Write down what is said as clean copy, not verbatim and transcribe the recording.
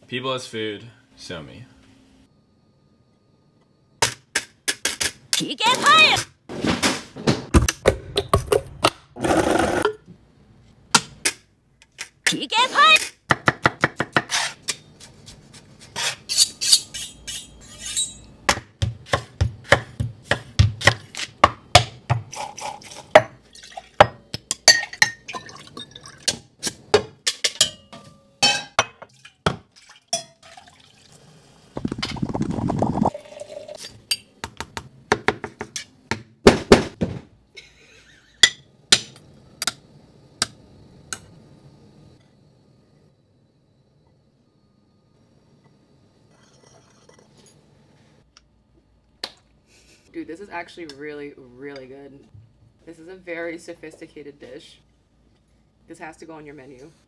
People as food, SOHMI. Get higher! Get higher! Dude, this is actually really, good. This is a very sophisticated dish. This has to go on your menu.